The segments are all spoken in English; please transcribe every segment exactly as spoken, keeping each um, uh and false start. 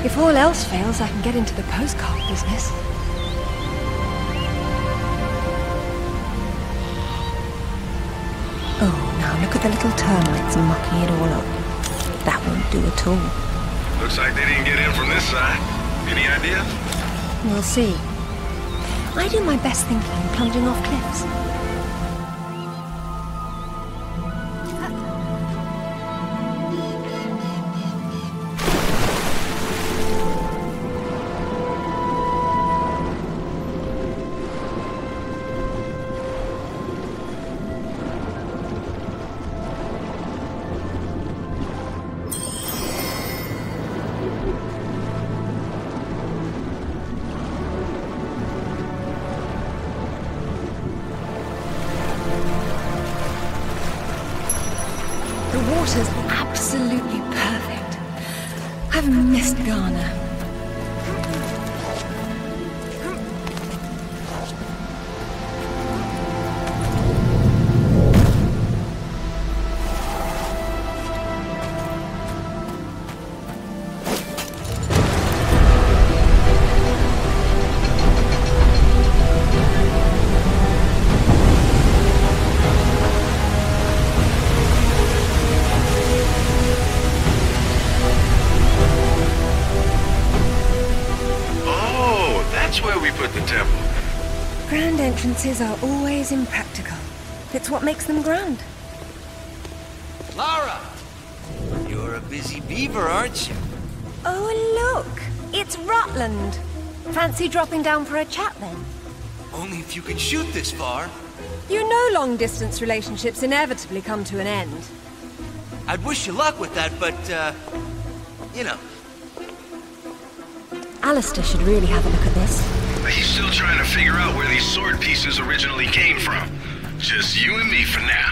If all else fails, I can get into the postcard business. Oh, now look at the little termites mucking it all up. That won't do at all. Looks like they didn't get in from this side. Any idea? We'll see. I do my best thinking plunging off cliffs. The water's absolutely perfect. I've missed Ghana. Grand entrances are always impractical. It's what makes them grand. Lara! You're a busy beaver, aren't you? Oh, look! It's Rutland! Fancy dropping down for a chat, then? Only if you can shoot this far. You know long-distance relationships inevitably come to an end. I'd wish you luck with that, but, uh... you know. Alistair should really have a look at this. He's still trying to figure out where these sword pieces originally came from. Just you and me for now.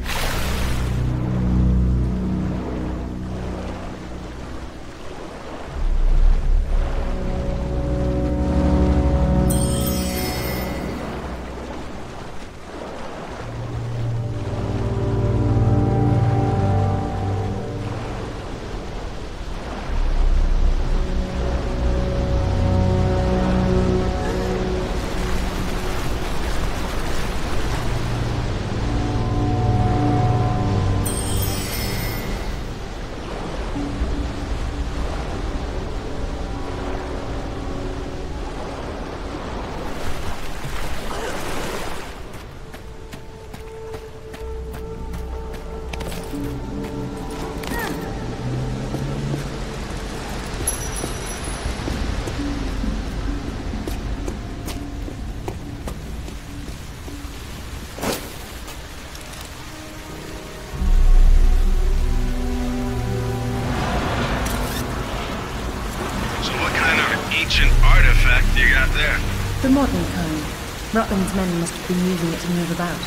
Ancient artifact you got there? The modern kind. Rutland's men must have been using it to move about.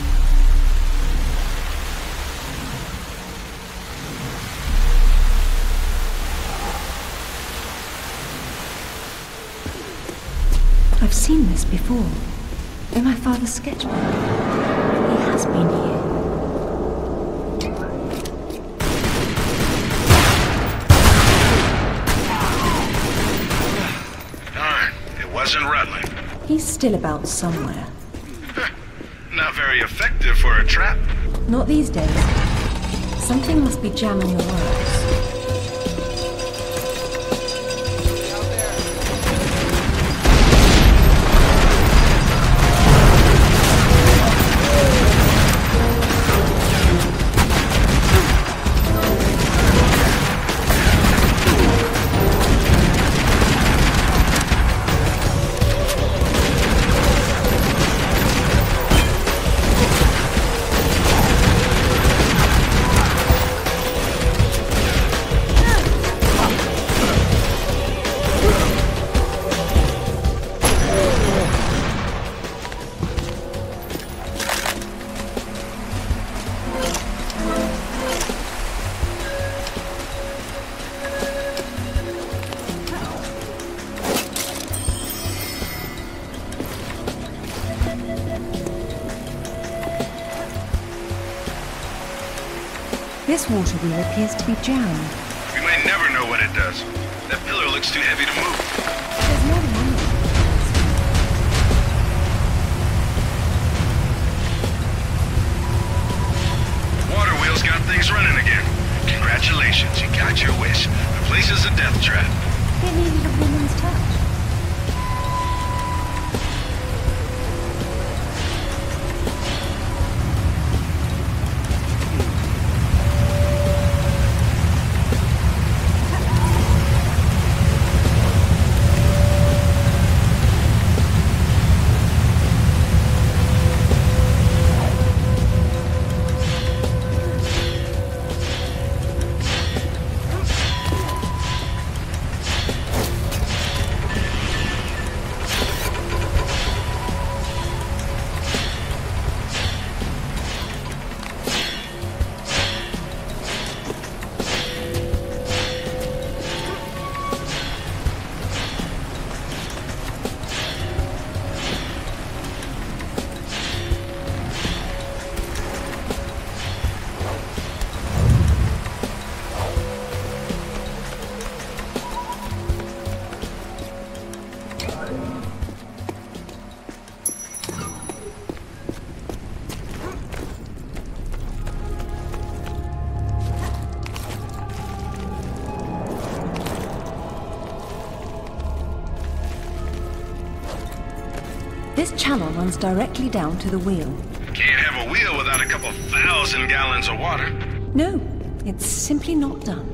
I've seen this before. In my father's sketchbook. He has been here. Wasn't Rutland. He's still about somewhere. Not very effective for a trap. Not these days. Something must be jamming the works. This water wheel appears to be jammed. We may never know what it does. That pillar looks too heavy to move. There's more than one way. Water wheel's got things running again. Congratulations, you got your wish. The place is a death trap. It needed a woman's touch. This channel runs directly down to the wheel. Can't have a wheel without a couple thousand gallons of water. No, it's simply not done.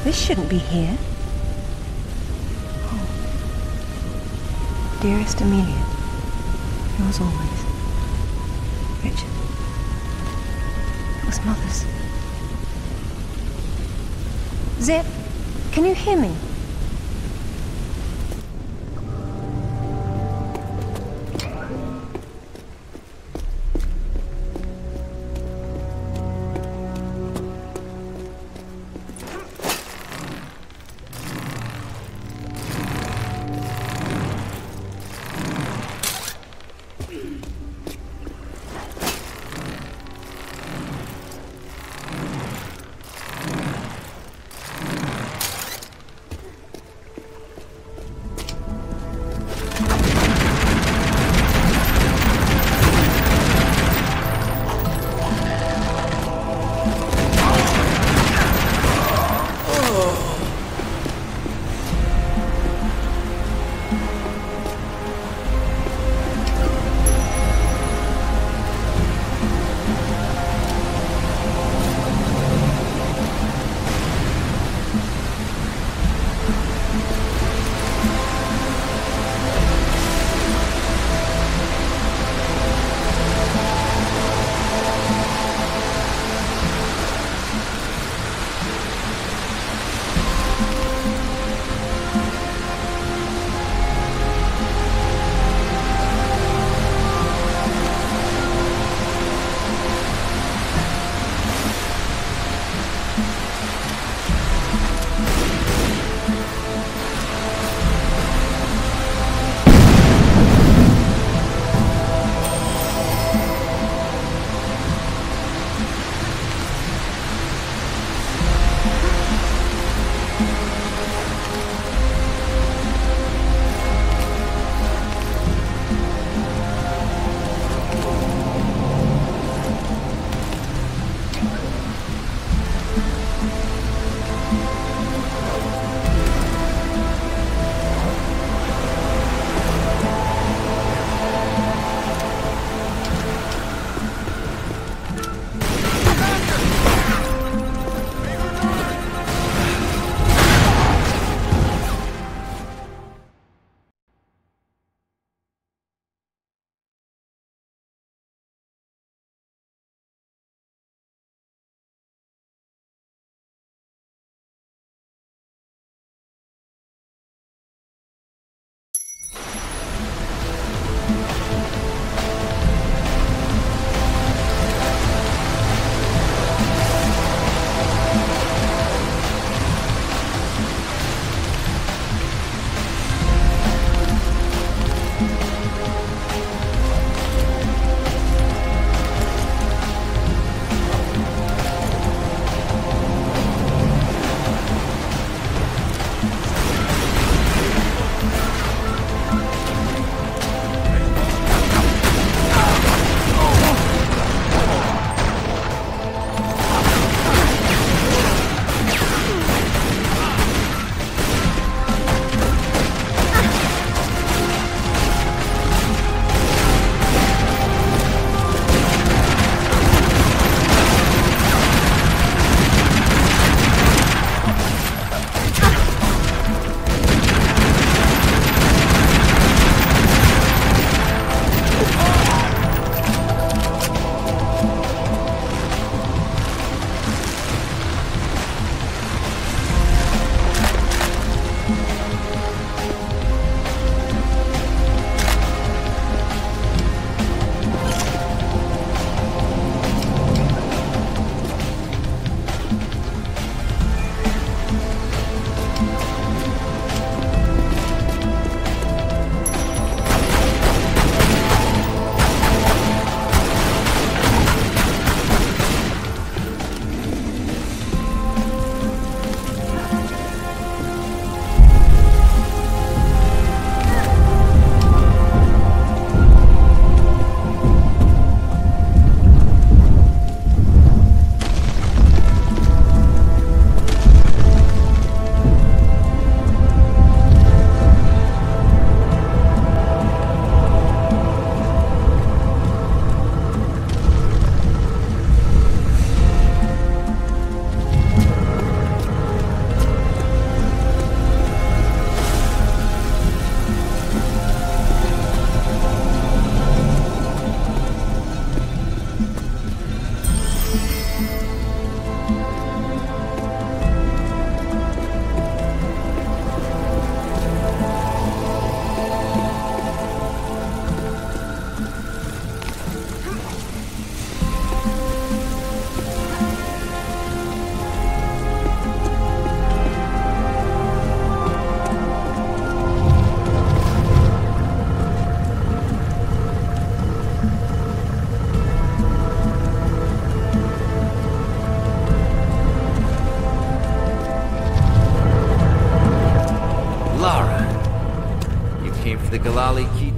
This shouldn't be here. Oh. Dearest Amelia, yours always, Richard. It was Mother's. Zip, can you hear me?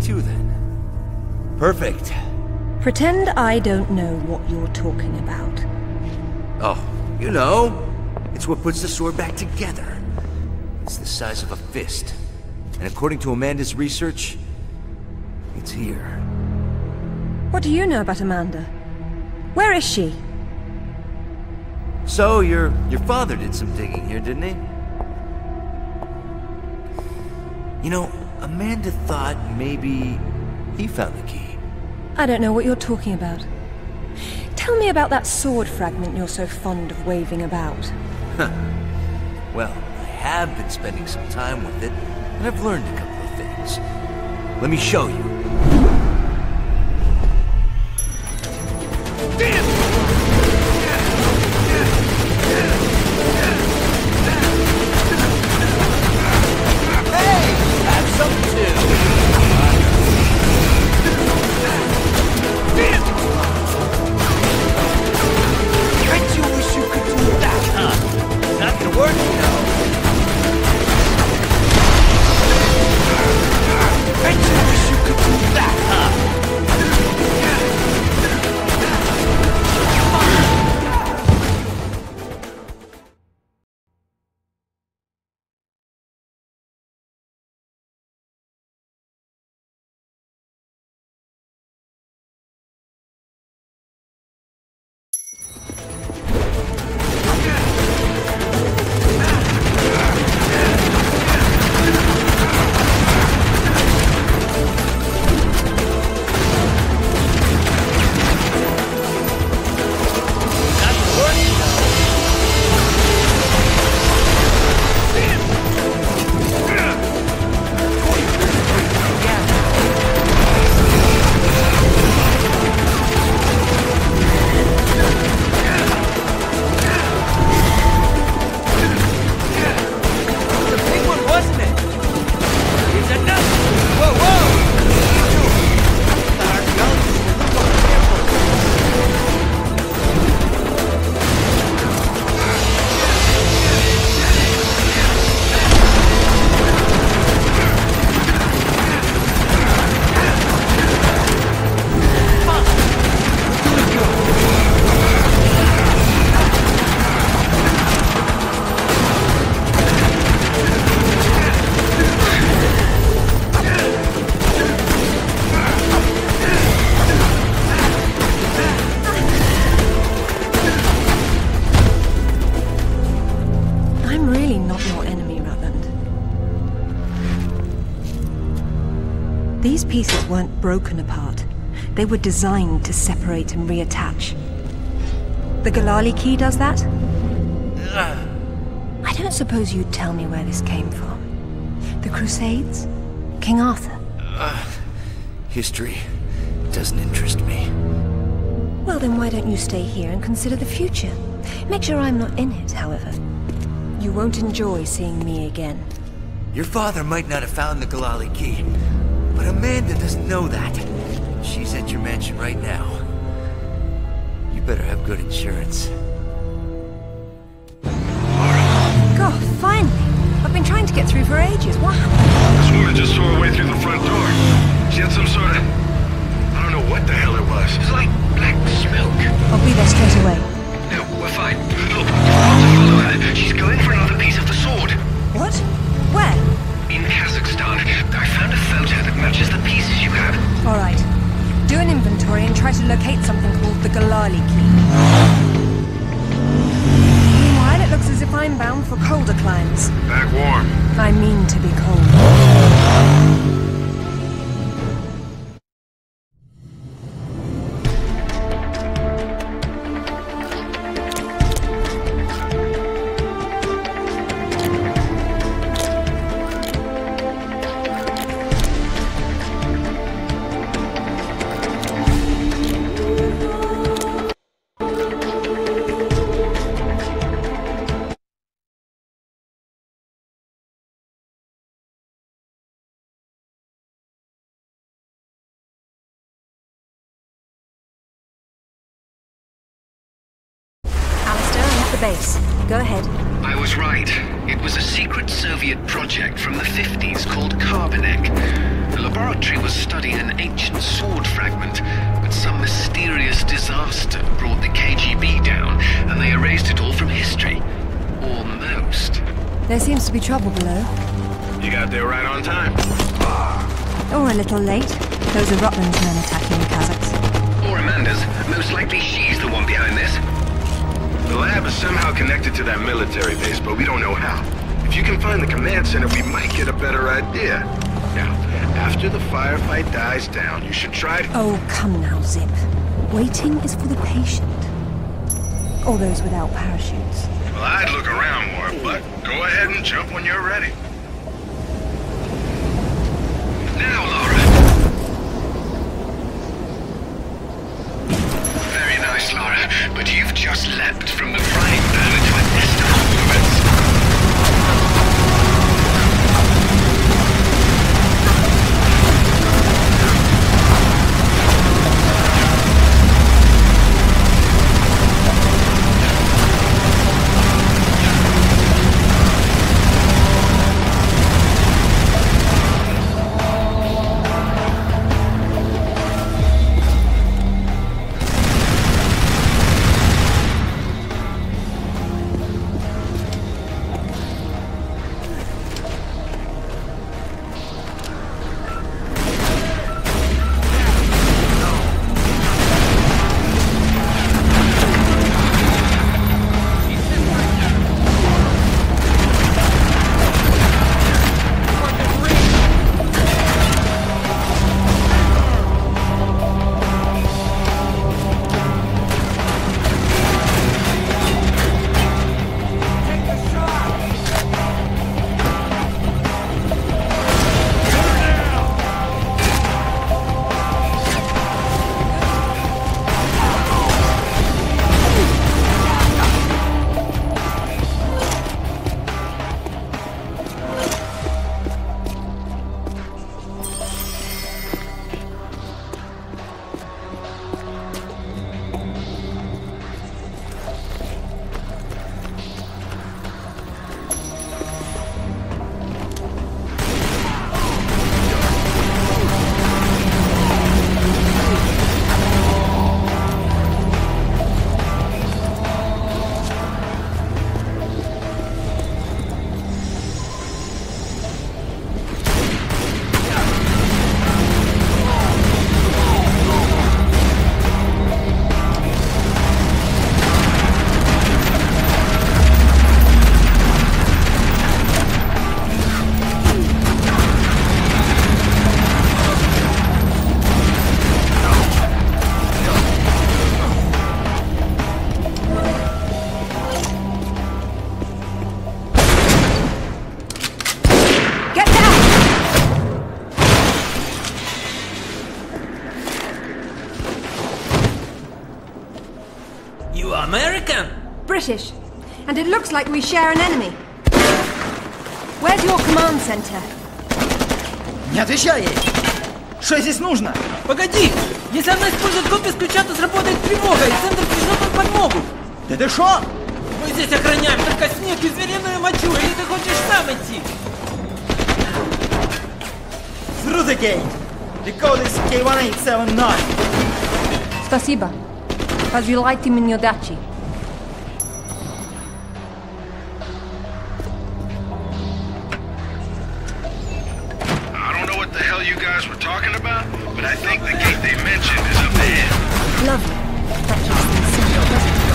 too, then. Perfect. Pretend I don't know what you're talking about. Oh, you know. It's what puts the sword back together. It's the size of a fist. And according to Amanda's research, it's here. What do you know about Amanda? Where is she? So, your your father did some digging here, didn't he? You know, Amanda thought maybe he found the key. I don't know what you're talking about. Tell me about that sword fragment you're so fond of waving about. Huh. Well, I have been spending some time with it, and I've learned a couple of things. Let me show you. Damn! These pieces weren't broken apart. They were designed to separate and reattach. The Ghalali key does that? I don't suppose you'd tell me where this came from. The Crusades? King Arthur? Uh, history doesn't interest me. Well, then why don't you stay here and consider the future? Make sure I'm not in it, however. You won't enjoy seeing me again. Your father might not have found the Ghalali key, but Amanda doesn't know that. She's at your mansion right now. You better have good insurance. God, finally! I've been trying to get through for ages. What happened? This woman just saw her way through the front door. She had some sort of... I don't know what the hell it was. It's like black smoke. I'll be there straight away. No, we're fine. Look, you've got to follow her. She's going for another piece of the sword. What? Where? In Kazakhstan. I found a photo that matches the pieces you have. All right. Do an inventory and try to locate something called the Ghalali key. Meanwhile, it looks as if I'm bound for colder climes. Back warm. I mean to be cold. Base. Go ahead. I was right. It was a secret Soviet project from the fifties called Carbonek. The laboratory was studying an ancient sword fragment, but some mysterious disaster brought the K G B down, and they erased it all from history. Almost. There seems to be trouble below. You got there right on time. Or a little late. Those are Rutland's men attacking the Kazakhs. Or Amanda's. Most likely she's the one behind this. The lab is somehow connected to that military base, but we don't know how. If you can find the command center, we might get a better idea. Now, after the firefight dies down, you should try to... Oh, come now, Zip. Waiting is for the patient. Or those without parachutes. Well, I'd look around more, but go ahead and jump when you're ready. Now, Laura! Very nice, Laura, but you've just leapt from the frying pan into a nest of ornaments. British. And it looks like we share an enemy. Where's your command center? Не отвечай ей! Что здесь нужно? Погоди! Если она использует копию с ключа, то сработает тревога, и центр пришлет нам подмогу! Да ты шо? Мы здесь охраняем только снег и звериную мочу, или ты хочешь сам идти? Through the gate! The code is K one eight seven nine. Спасибо. Разжилайте мне дачи. You guys were talking about, but I think the gate they mentioned is up ahead. Lovely. That keeps things simple, doesn't it?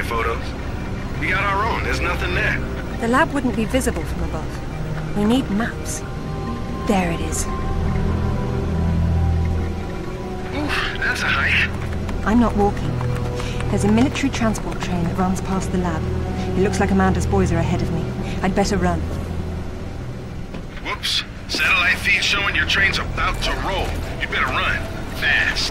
photos? We got our own, there's nothing there. The lab wouldn't be visible from above. We need maps. There it is. Oof, that's a hike. I'm not walking. There's a military transport train that runs past the lab. It looks like Amanda's boys are ahead of me. I'd better run. Whoops. Satellite feed showing your train's about to roll. You better run. Fast.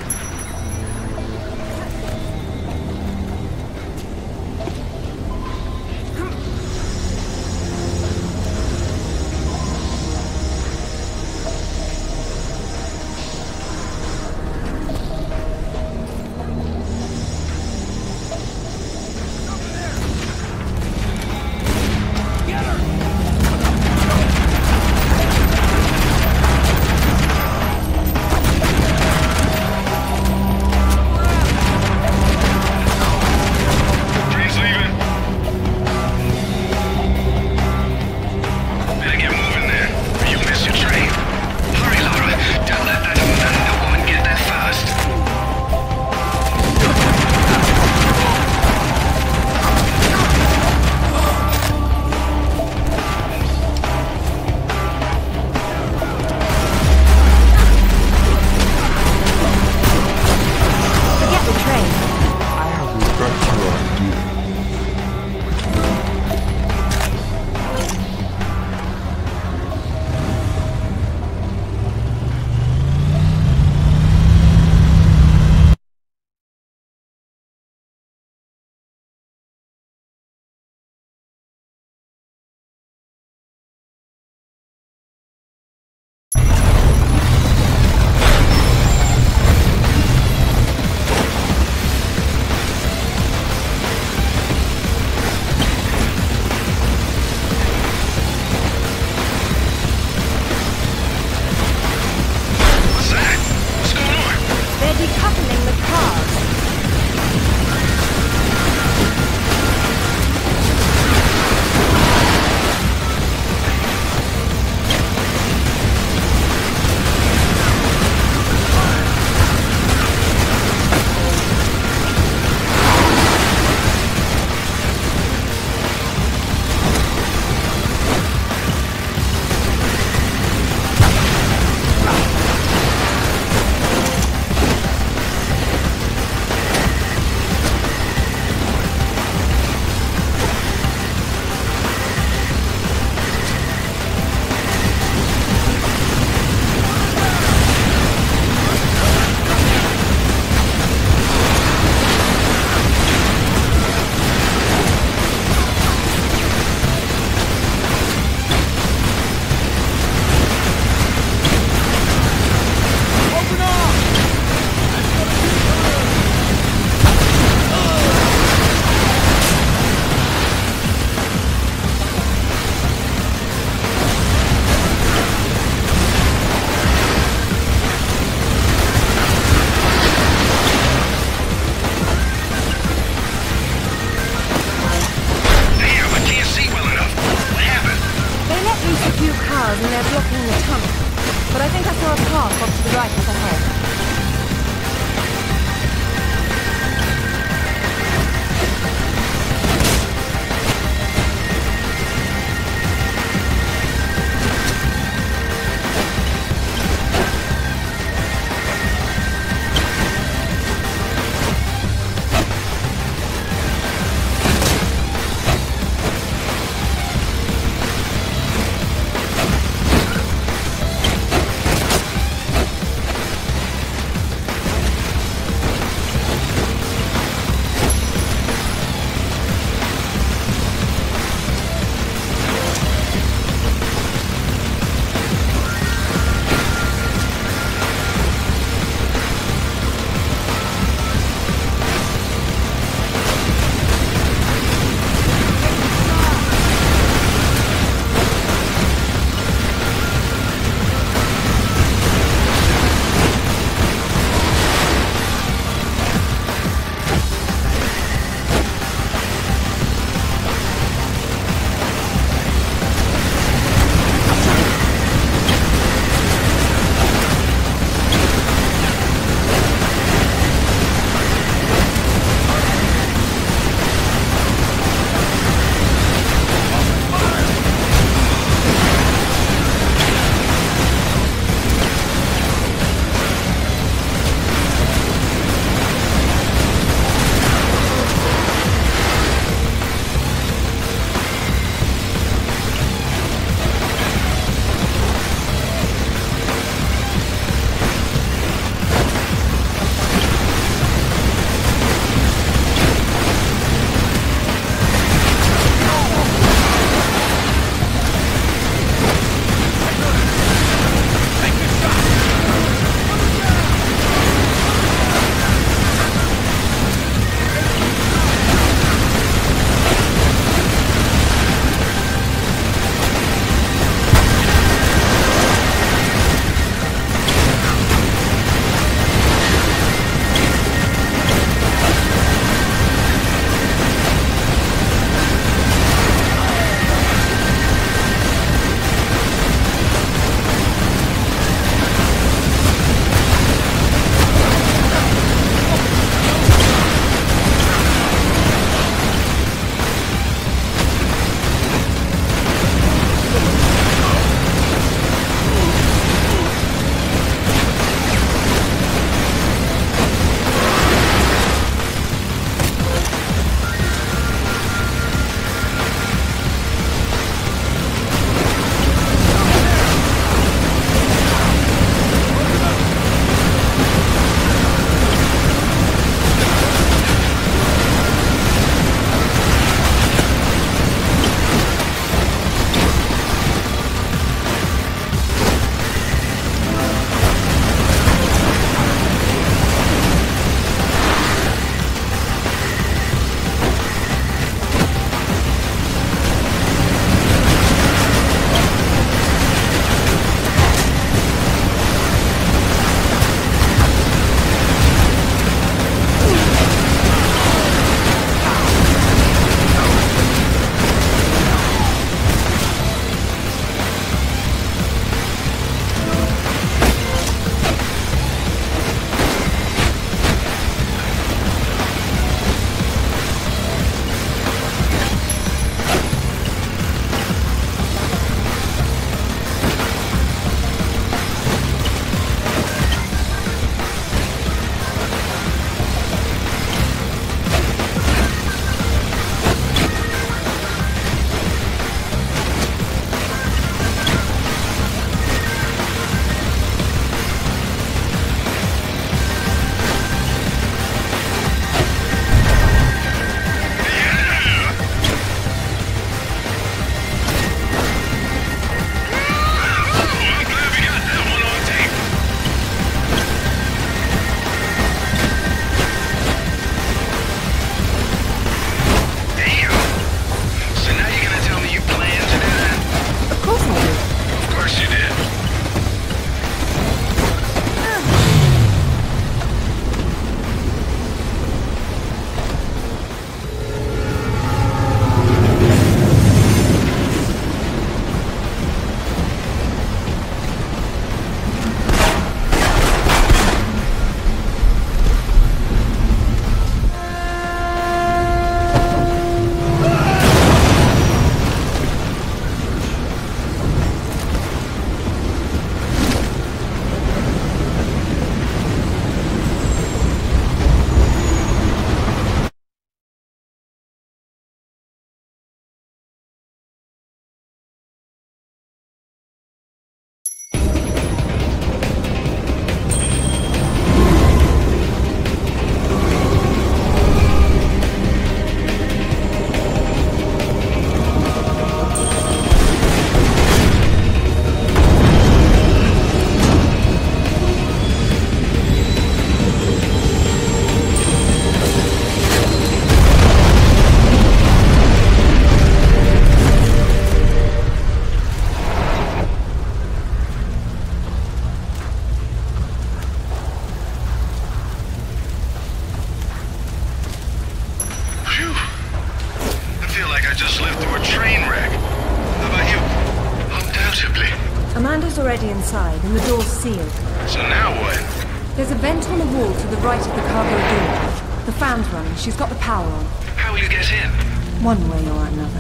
crew's already inside, and the door's sealed. So now what? There's a vent on the wall to the right of the cargo door. The fan's running. She's got the power on. How will you get in? One way or another.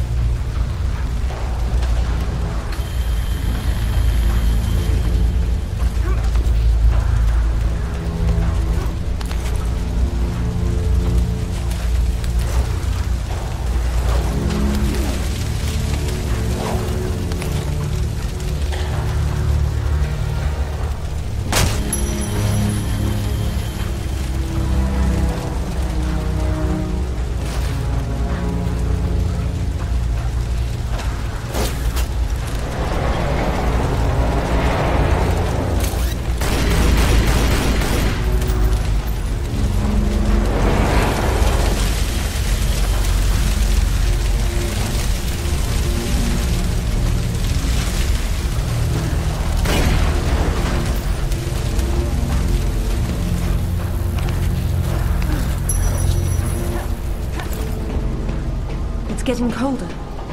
It's getting colder.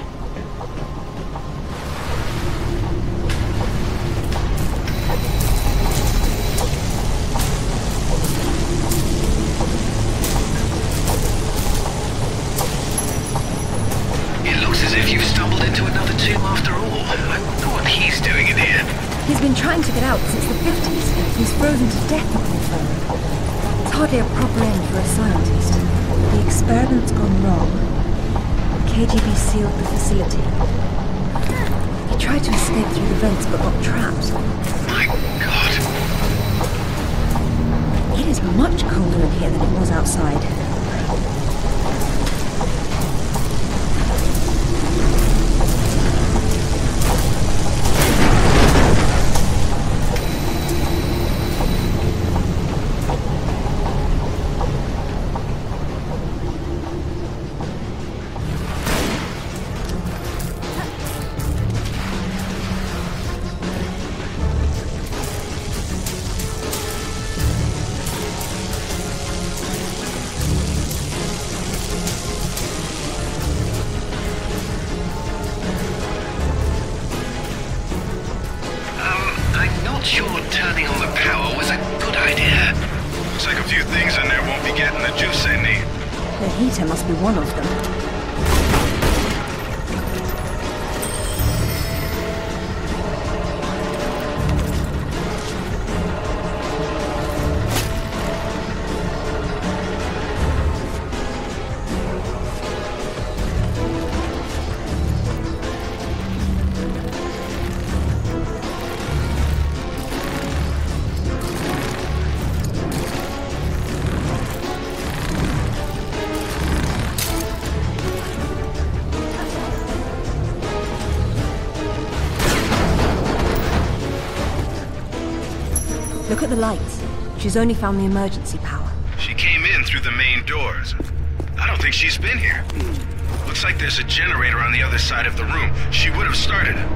It looks as if you've stumbled into another tomb after all. I wonder what he's doing in here. He's been trying to get out since the fifties. He's frozen to death in the infirmary. It's hardly a proper end for a scientist. The experiment's gone wrong. K G B sealed the facility. He tried to escape through the vents but got trapped. My God. It is much colder in here than it was outside. Sure, turning on the power was a good idea. Looks like a few things in there won't be getting the juice they need. The heater must be one of them. Look at the lights. She's only found the emergency power. She came in through the main doors. I don't think she's been here. Looks like there's a generator on the other side of the room. She would have started it.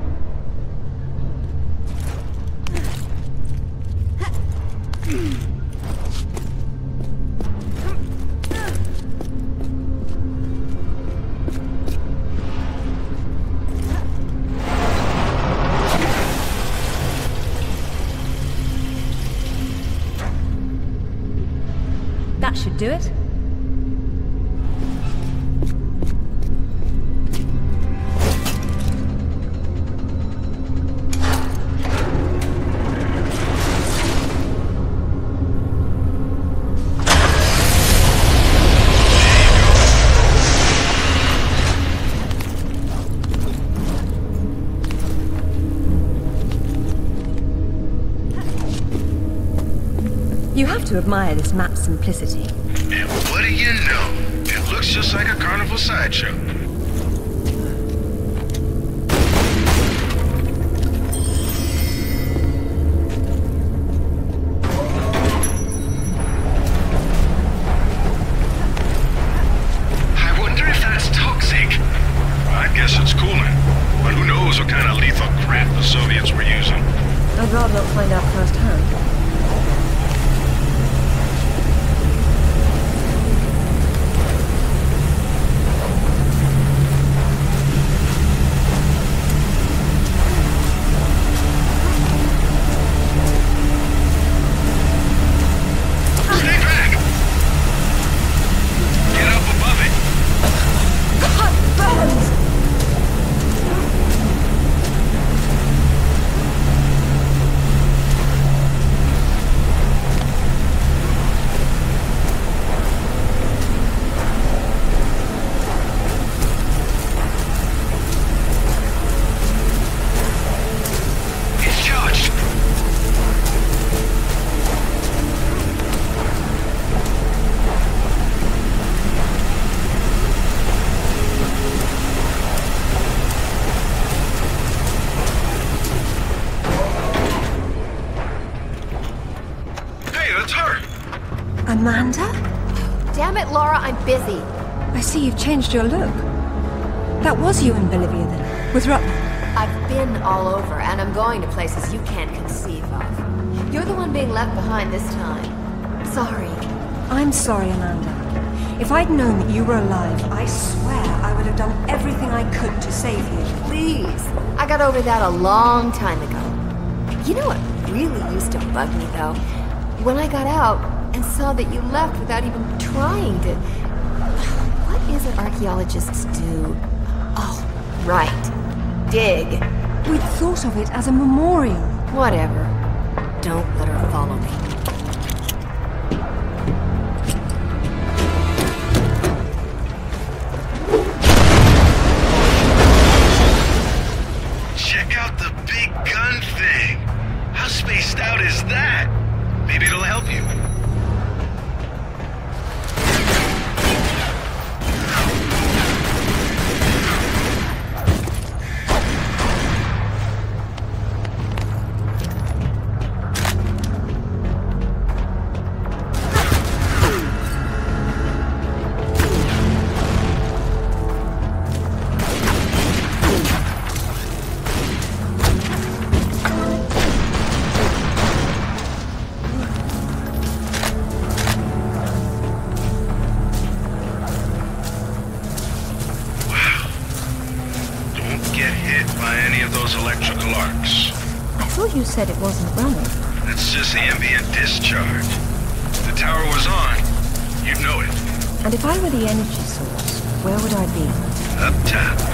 That should do it. You have to admire this map's simplicity. And what do you know? It looks just like a carnival sideshow. I wonder if that's toxic. I guess it's cooling. But who knows what kind of lethal crap the Soviets were using. I'd rather not find out firsthand. Amanda? Damn it, Laura, I'm busy. I see you've changed your look. That was you in Bolivia then, with Rutland. I've been all over, and I'm going to places you can't conceive of. You're the one being left behind this time. Sorry. I'm sorry, Amanda. If I'd known that you were alive, I swear I would have done everything I could to save you. Please. I got over that a long time ago. You know what really used to bug me, though? When I got out and saw that you left without even trying to... What is it archaeologists do? Oh, right. Dig. We'd thought of it as a memorial. Whatever. Don't let her follow me. Check out the big gun thing. How spaced out is that? Maybe it'll help you. You said it wasn't running. It's just ambient discharge. If the tower was on, you'd know it. And if I were the energy source, where would I be? Up top.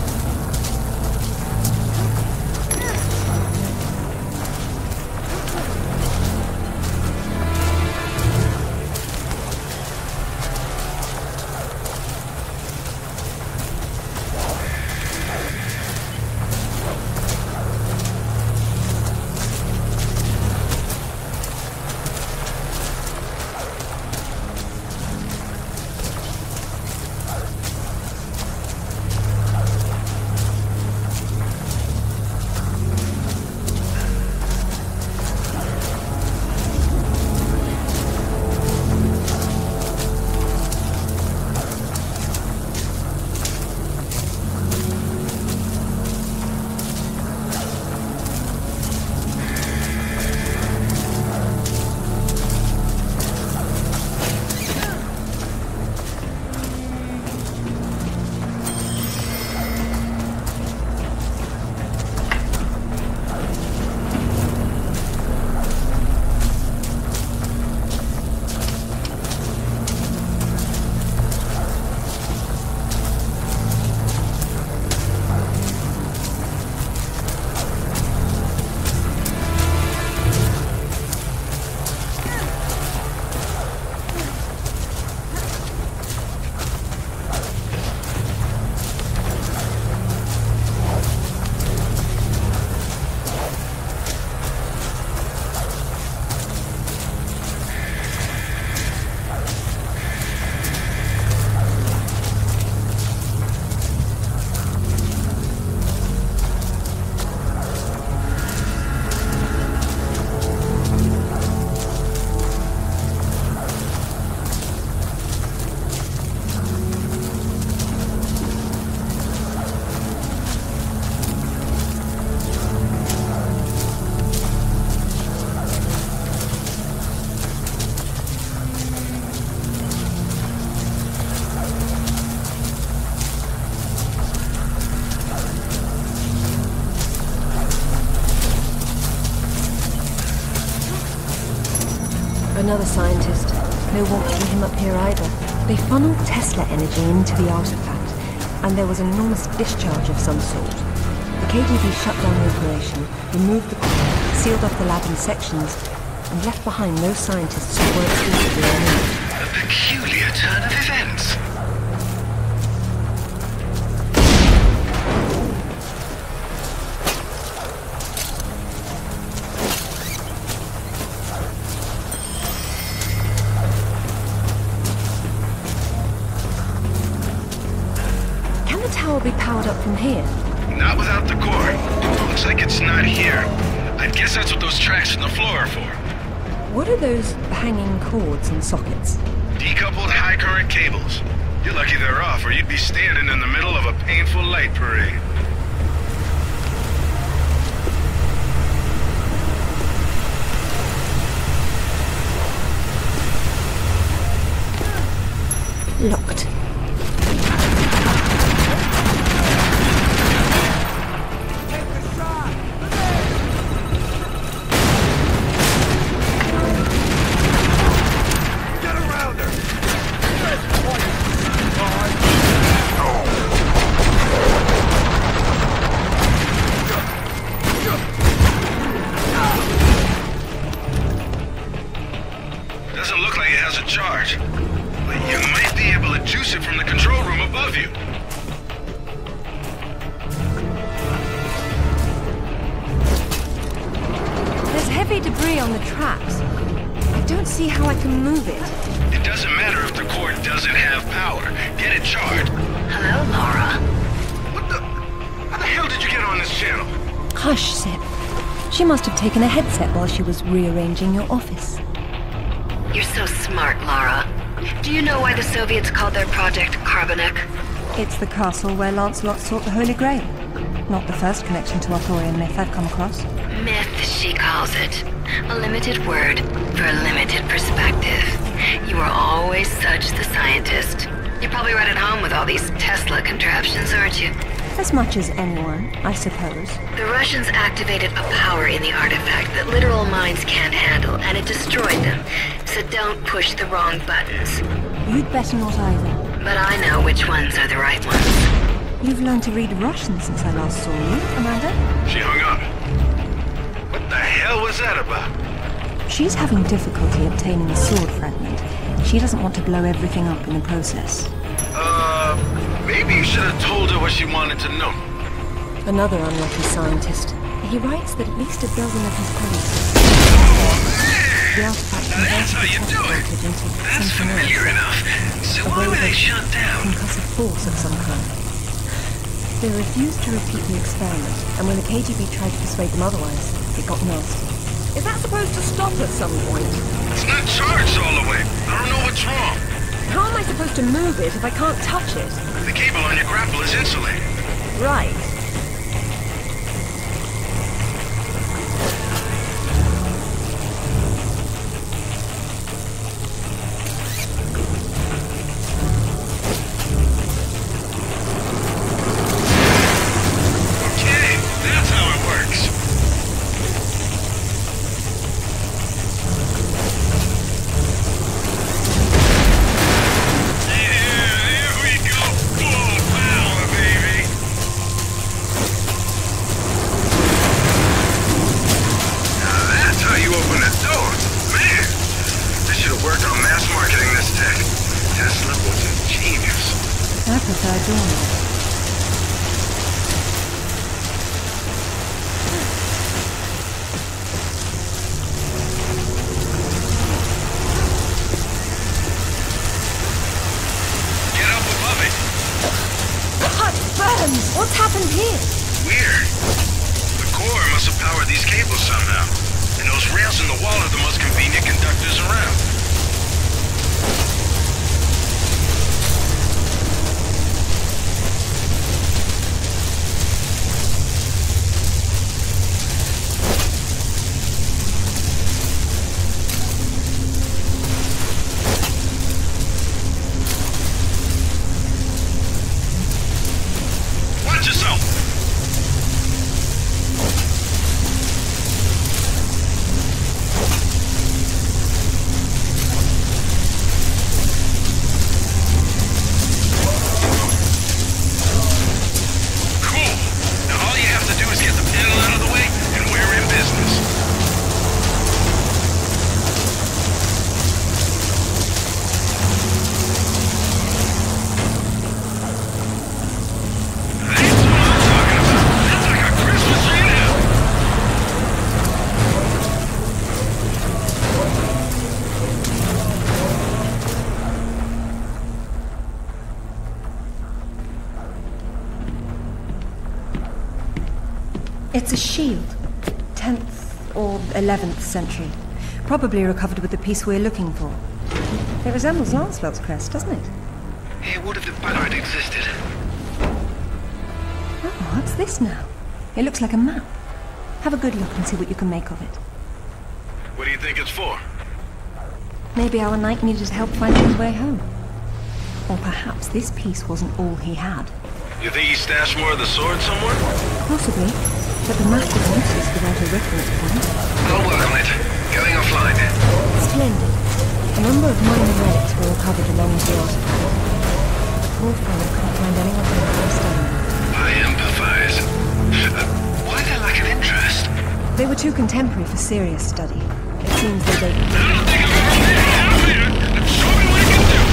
Another scientist. No warmth from him up here either. They funneled Tesla energy into the artifact, and there was an enormous discharge of some sort. The K G B shut down the operation, removed the core, sealed off the lab in sections, and left behind no scientists who weren't exclusively on it. A peculiar turn of events. Will be powered up from here. Not without the core. Looks like it's not here. I guess that's what those tracks in the floor are for. What are those hanging cords and sockets? Decoupled high current cables. You're lucky they're off, or you'd be standing in the middle of a painful light parade. Locked. Doesn't look like it has a charge. But you might be able to juice it from the control room above you. There's heavy debris on the tracks. I don't see how I can move it. It doesn't matter if the cord doesn't have power. Get it charged. Hello, Laura. What the... How the hell did you get on this channel? Hush, Sip. She must have taken a headset while she was rearranging your office. You're so smart, Lara. Do you know why the Soviets called their project Carbonek? It's the castle where Lancelot sought the Holy Grail. Not the first connection to Arthurian myth I've come across. Myth, she calls it. A limited word for a limited perspective. You are always such the scientist. You're probably right at home with all these Tesla contraptions, aren't you? As much as anyone, I suppose. The Russians activated a power in the artifact that literal minds can't handle, and it destroyed them. So don't push the wrong buttons. You'd better not either. But I know which ones are the right ones. You've learned to read Russian since I last saw you, Amanda. She hung up. What the hell was that about? She's having difficulty obtaining a sword fragment. She doesn't want to blow everything up in the process. Uh, maybe you should have told her what she wanted to know. Another unlucky scientist. He writes that at least a dozen of his colleagues... The artifact Now that's how you do it. That's familiar enough. So why were they shut down? Concussive force of some kind. They refused to repeat the experiment, and when the K G B tried to persuade them otherwise, it got nasty. Is that supposed to stop at some point? It's not charged all the way. I don't know what's wrong. How am I supposed to move it if I can't touch it? The cable on your grapple is insulated. Right. Okay, that's how it works. I prefer doorknobs. Get up above it. God, burns! What's happened here? Weird. The core must have powered these cables somehow. And those rails in the wall are the most convenient conductors around. Watch yourself! It's a shield. tenth or eleventh century. Probably recovered with the piece we're looking for. It resembles Lancelot's crest, doesn't it? It would have if Ballard existed. Oh, what's this now? It looks like a map. Have a good look and see what you can make of it. What do you think it's for? Maybe our knight needed help finding his way home. Or perhaps this piece wasn't all he had. You think he stashed more of the sword somewhere? Possibly, but the map is useless without a reference point. I'll work on it. Going offline. Splendid. A number of minor relics were recovered along with the artifact. The poor fellow can't find anyone to understand. I empathize. Uh, why their lack of interest? They were too contemporary for serious study. It seems they don't... I don't think I've ever made it out here! Show me what you can do!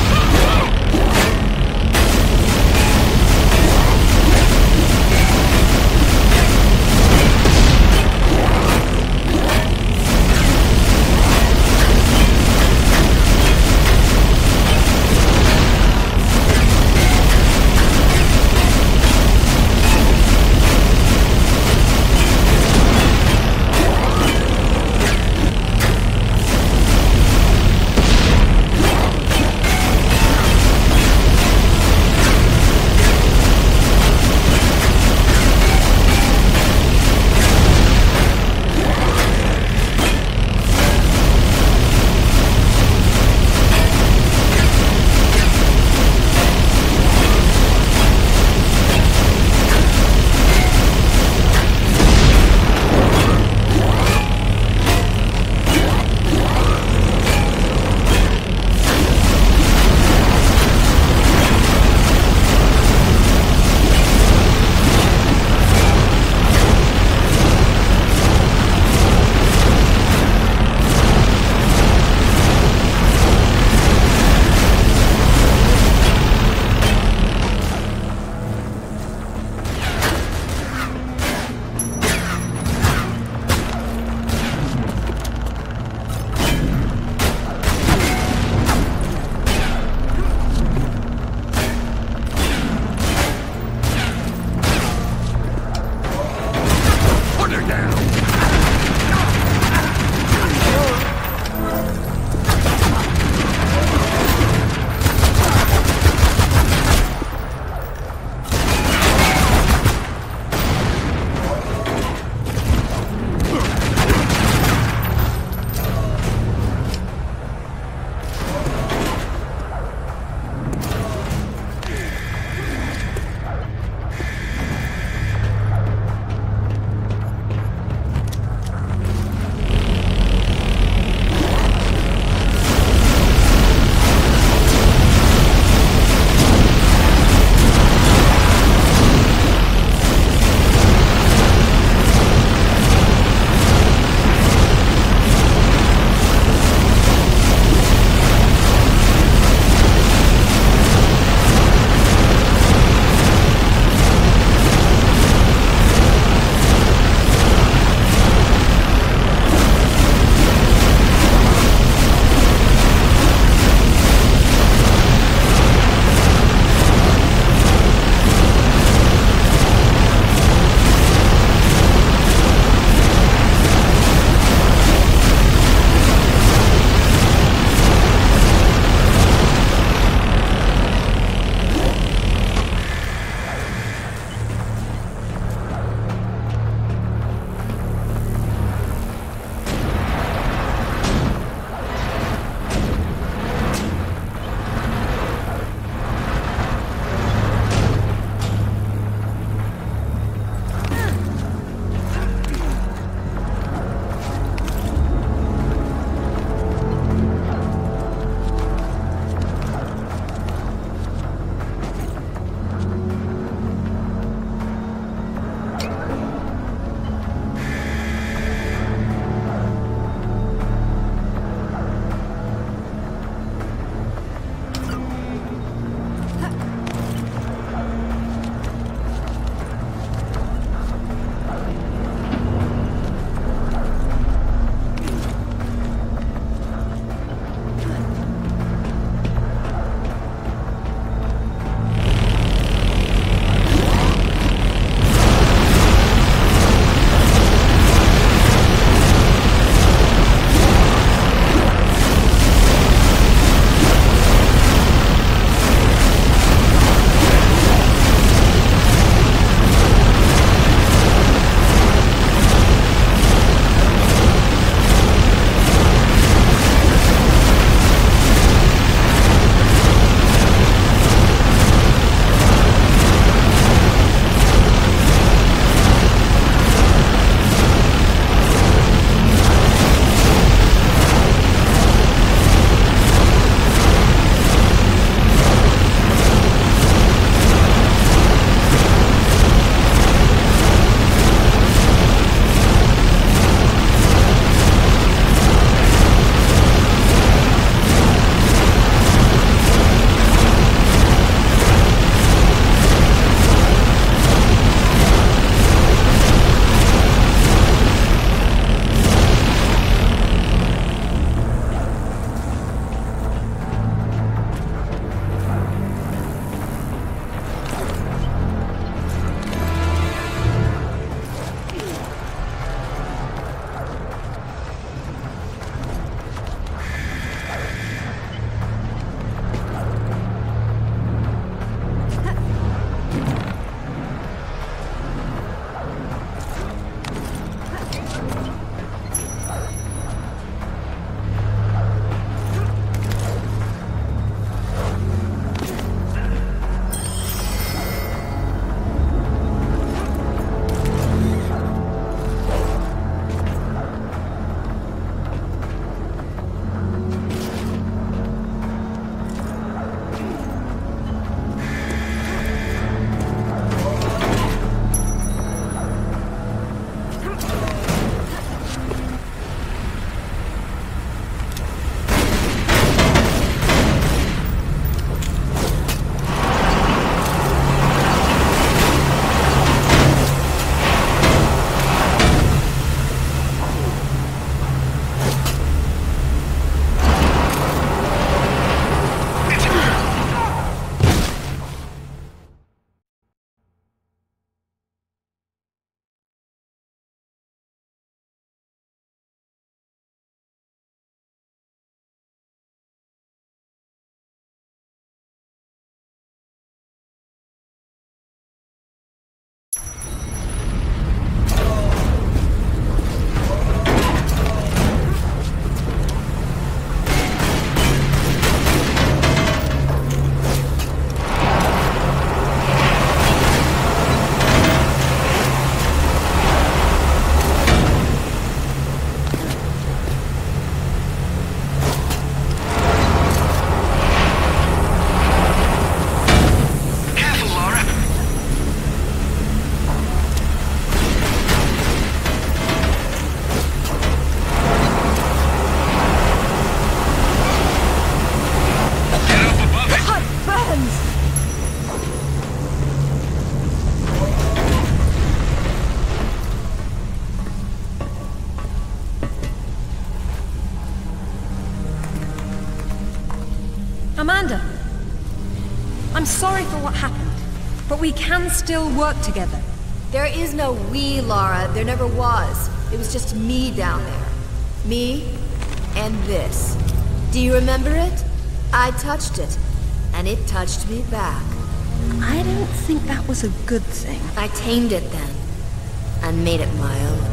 I'm sorry for what happened, but we can still work together. There is no we, Lara. There never was. It was just me down there. Me and this. Do you remember it? I touched it, and it touched me back. I don't think that was a good thing. I tamed it then, and made it my own.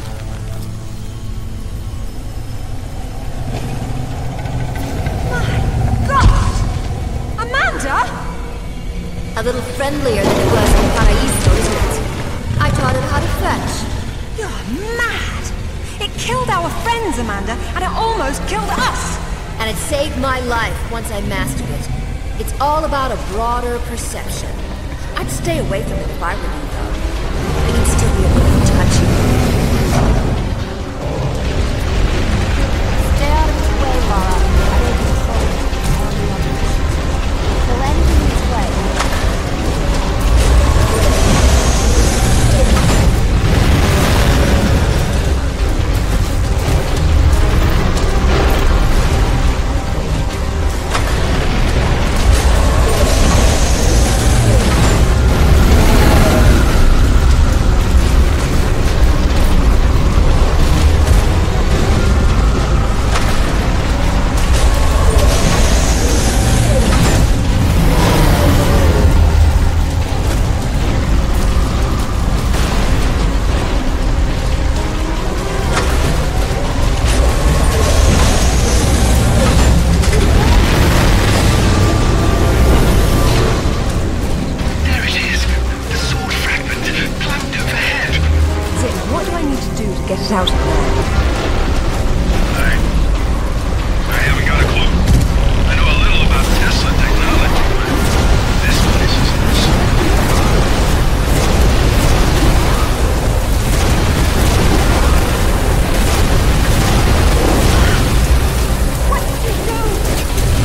My God! Amanda? A little friendlier than it was in Paraíso, isn't it? I taught it how to fetch. You're mad! It killed our friends, Amanda, and it almost killed us! And it saved my life once I mastered it. It's all about a broader perception. I'd stay away from it if I were you, though. It can still be a little touchy. Stay out of its way, Lara. I will control it. On the other. So anything in its way. Out of there. I... I haven't got a clue. I know a little about Tesla technology, but this place is insane. What did you do?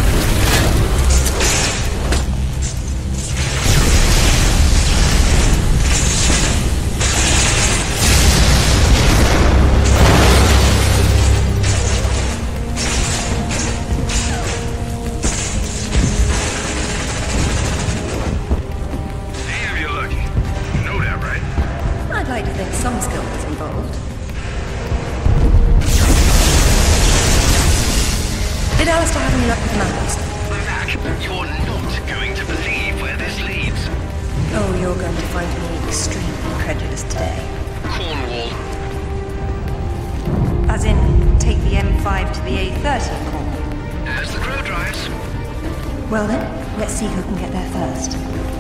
Did Alistair have any luck with maps? Mac, you're not going to believe where this leads. Oh, you're going to find me extremely incredulous today. Cornwall. As in, take the M five to the A thirty, Cornwall? As the crow drives. Well then, let's see who can get there first.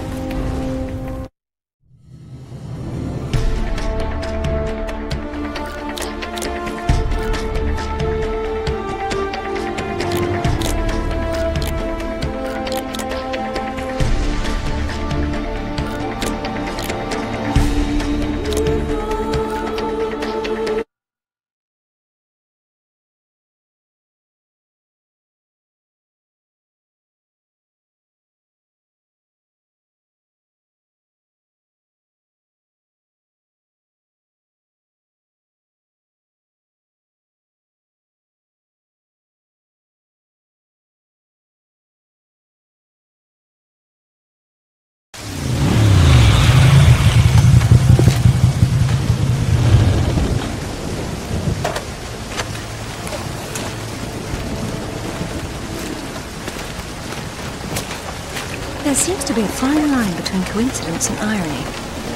There seems to be a fine line between coincidence and irony.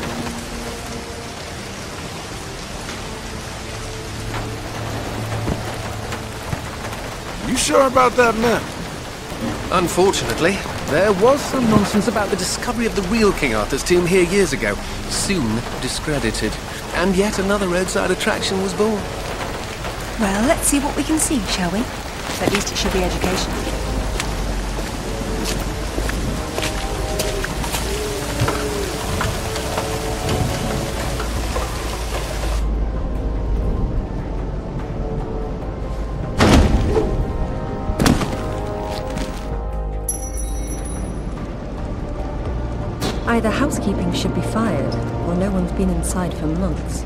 You sure about that map? Unfortunately, there was some nonsense about the discovery of the real King Arthur's tomb here years ago, soon discredited. And yet another roadside attraction was born. Well, let's see what we can see, shall we? At least it should be educational. Either housekeeping should be fired, or no one's been inside for months.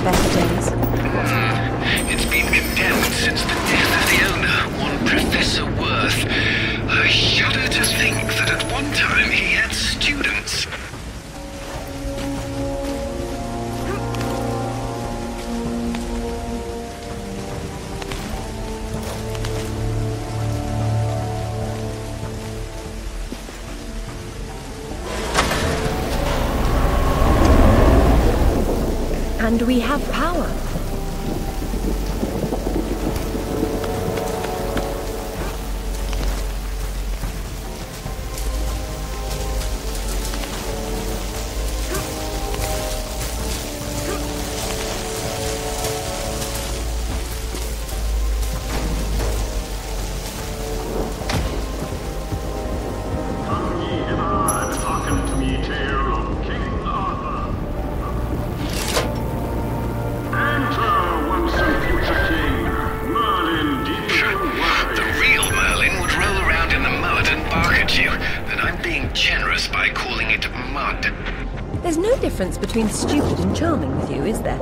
better days. Mm, it's been condemned since the death of the owner, one Professor Worth. I shudder to think that at one time he had students. And we have power. There's no difference between stupid and charming with you, is there?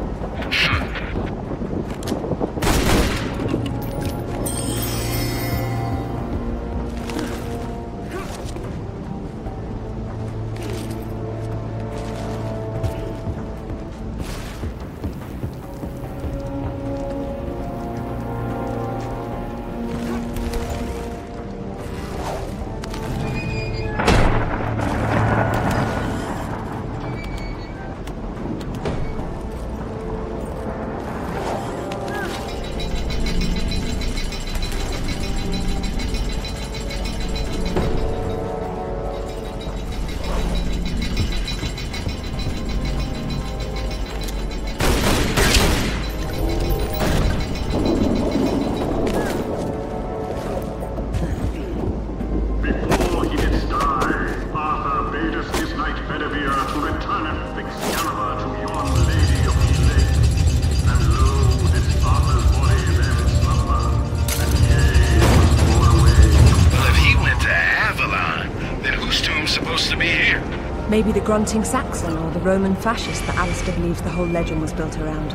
Maybe the grunting Saxon or the Roman fascist that Alistair believes the whole legend was built around.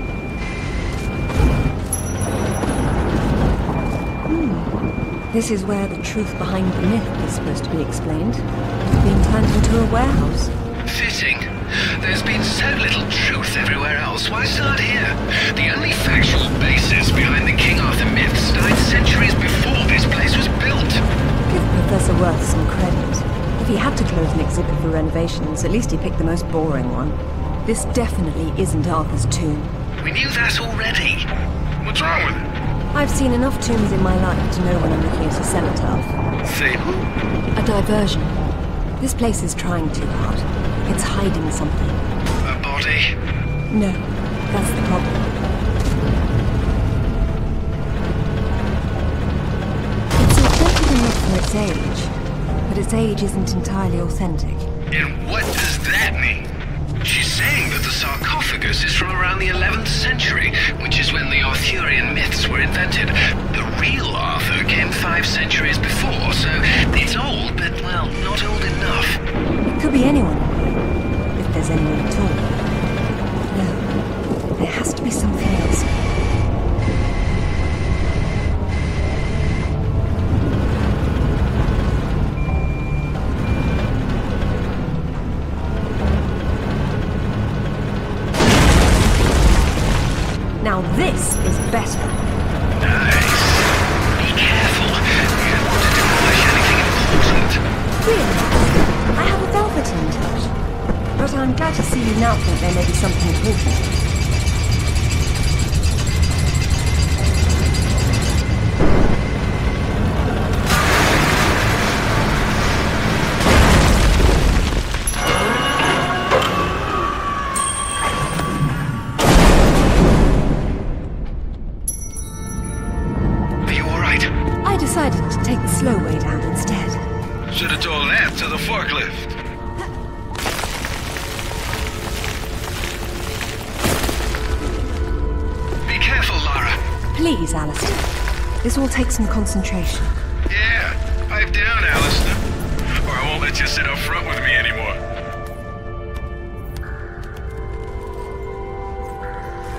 Hmm. This is where the truth behind the myth is supposed to be explained. It's being turned into a warehouse. Fitting. There's been so little truth everywhere else. Why start here? The only factual basis behind the King Arthur myths died centuries before this place was built. Give Professor Worth some credit. If he had to close an exhibit for renovations, at least he picked the most boring one. This definitely isn't Arthur's tomb. We knew that already. What's wrong with it? I've seen enough tombs in my life to know when I'm looking at a cenotaph. Say who? A diversion. This place is trying too hard. It's hiding something. A body? No, that's the problem. It's authentic enough for its age. But its age isn't entirely authentic. And what does that mean? She's saying that the sarcophagus is from around the eleventh century, which is when the Arthurian myths were invented. The real Arthur came five centuries before, so it's old, but, well, not old enough. It could be anyone, if there's anyone at all. No, there has to be something else. Now this is better. Nice. Be careful. You don't want to demolish anything important. Really? I have a Velveteen touch. But I'm glad to see you now think there may be something important. Decided to take the slow way down instead. Should have told that to the forklift. Be careful, Lara. Please, Alistair. This will take some concentration. Yeah, pipe down, Alistair. Or I won't let you sit up front with me anymore.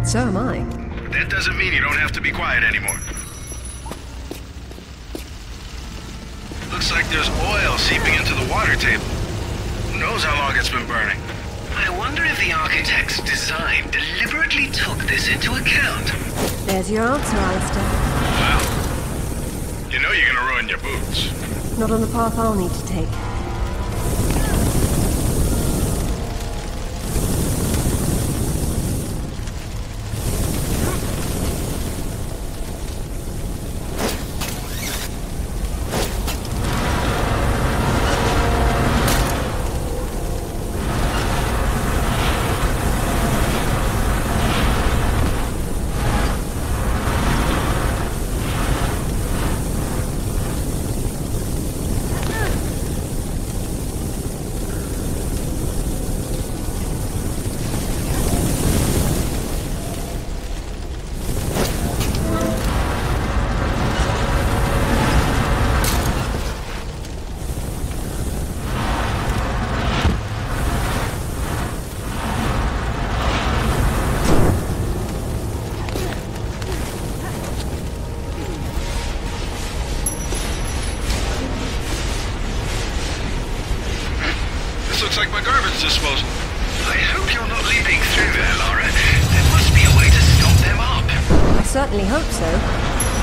So am I. But that doesn't mean you don't have to be quiet anymore. Looks like there's oil seeping into the water table. Who knows how long it's been burning? I wonder if the architect's design deliberately took this into account. There's your answer, Alistair. Wow. You know you're gonna ruin your boots. Not on the path I'll need to take. Looks like my garbage disposal. I hope you're not leaping through there, Lara. There must be a way to stop them up. I certainly hope so.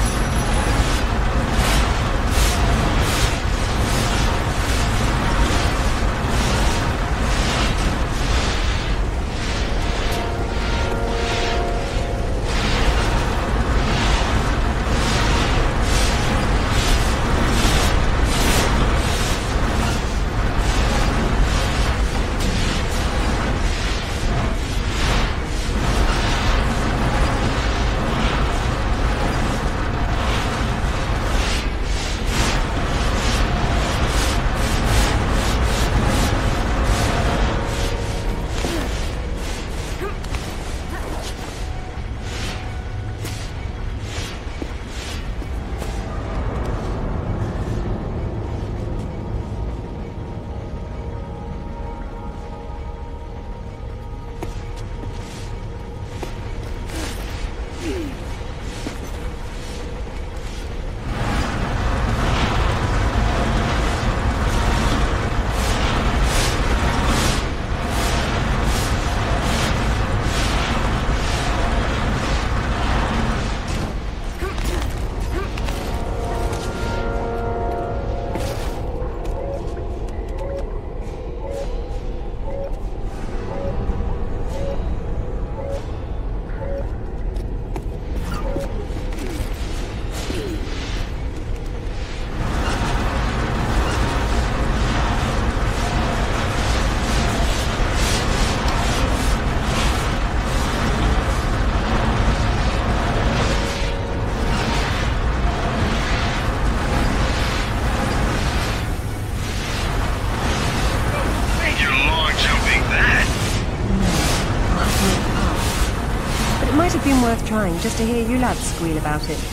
Might have been worth trying just to hear you lads squeal about it.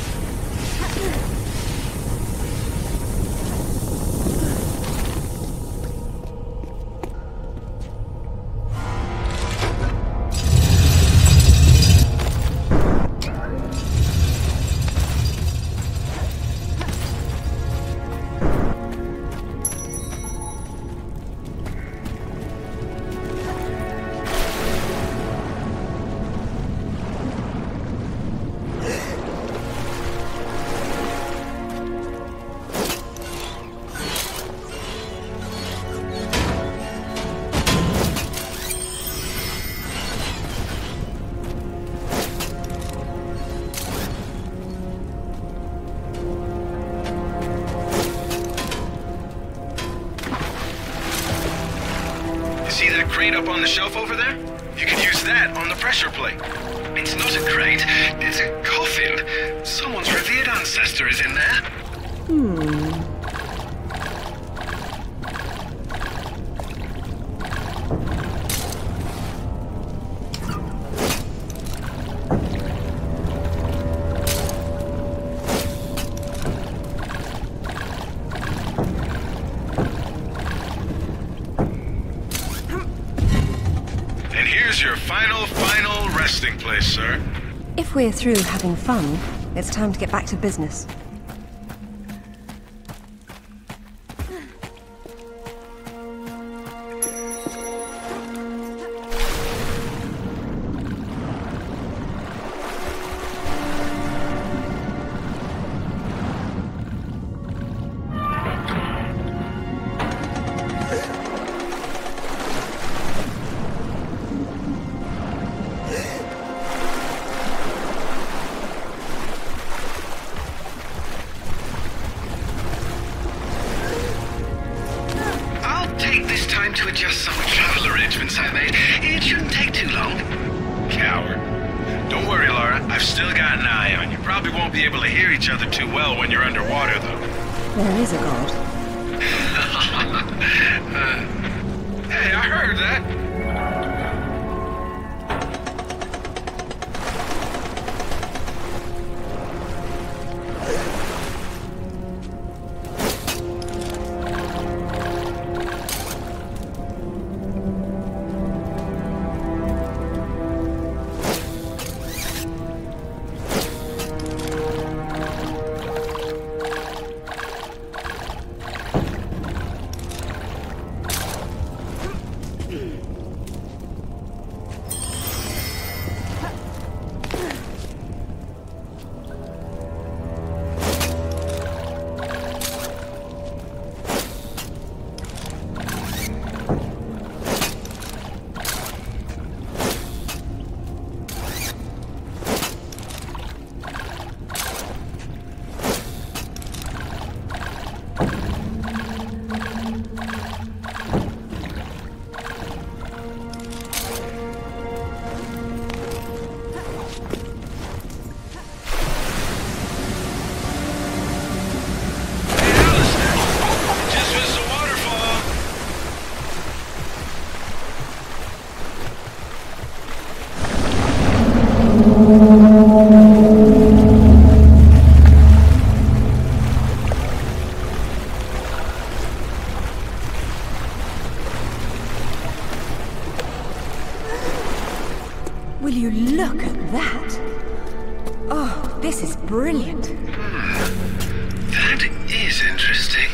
See that crate up on the shelf over there? You can use that on the pressure plate. It's not a crate, it's a coffin. Someone's revered ancestor is in there. Hmm. Your final, final resting place, sir. If we're through having fun, it's time to get back to business. To adjust some travel arrangements I made. It shouldn't take too long. Coward. Don't worry, Lara. I've still got an eye on you. Probably won't be able to hear each other too well when you're underwater, though. There is a god. uh, hey, I heard that. Will you look at that? Oh, this is brilliant. Hmm. That is interesting.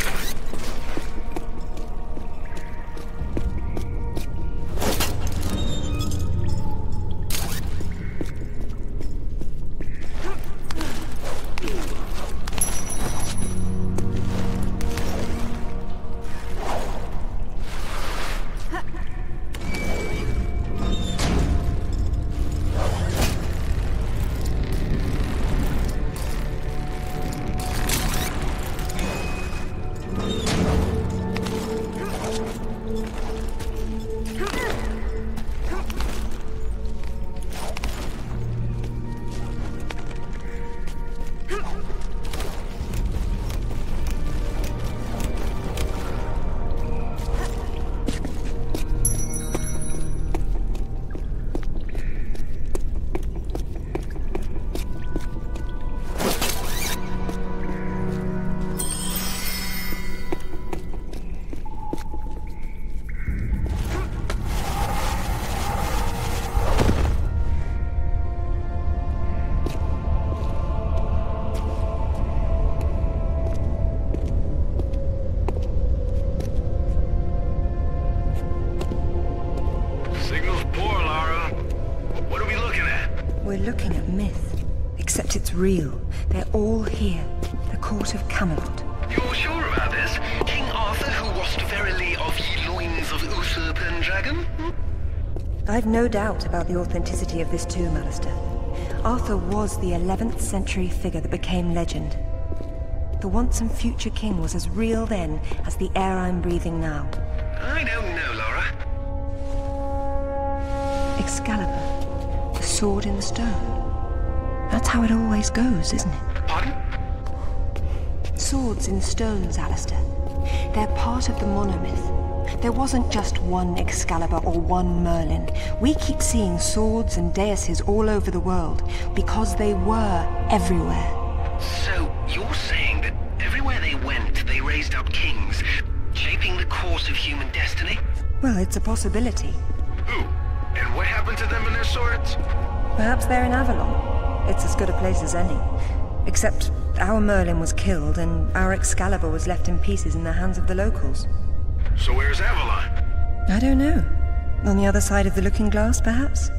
We're looking at myth, except it's real. They're all here. The court of Camelot. You're sure about this? King Arthur, who wast verily of ye loins of Uther Pendragon? Hmm? I've no doubt about the authenticity of this tomb, Alistair. Arthur was the eleventh century figure that became legend. The once and future king was as real then as the air I'm breathing now. I don't know, Laura. Excalibur. The sword in the stone. That's how it always goes, isn't it? Pardon? Swords in stones, Alistair. They're part of the monomyth. There wasn't just one Excalibur or one Merlin. We keep seeing swords and daises all over the world because they were everywhere. So, you're saying that everywhere they went, they raised up kings, shaping the course of human destiny? Well, it's a possibility. Who? And what happened to them and their swords? Perhaps they're in Avalon. It's as good a place as any. Except our Merlin was killed and our Excalibur was left in pieces in the hands of the locals. So where's Avalon? I don't know. On the other side of the Looking Glass, perhaps?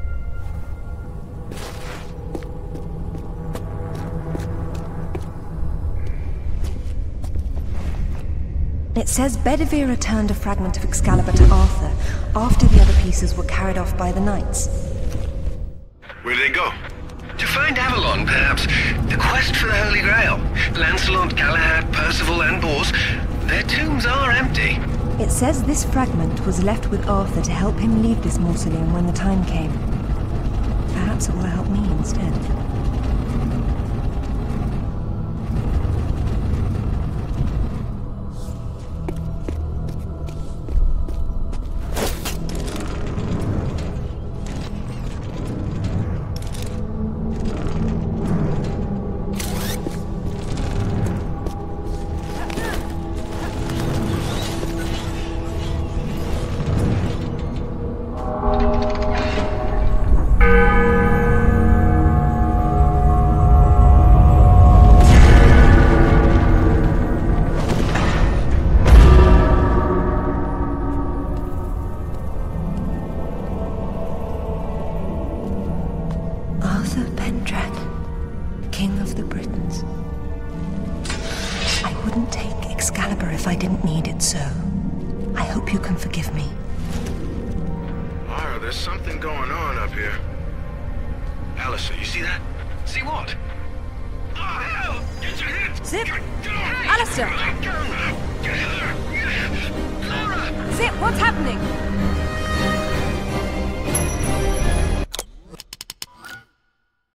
It says Bedivere returned a fragment of Excalibur to Arthur after the other pieces were carried off by the knights. Where did they go? To find Avalon, perhaps. The quest for the Holy Grail. Lancelot, Galahad, Percival, and Bors. Their tombs are empty. It says this fragment was left with Arthur to help him leave this mausoleum when the time came. Perhaps it will help me instead.